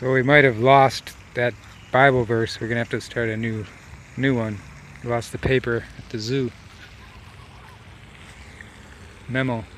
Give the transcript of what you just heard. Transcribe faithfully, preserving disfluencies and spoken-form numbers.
So we might have lost that Bible verse. We're gonna have to start a new new one. We lost the paper at the zoo. Memo.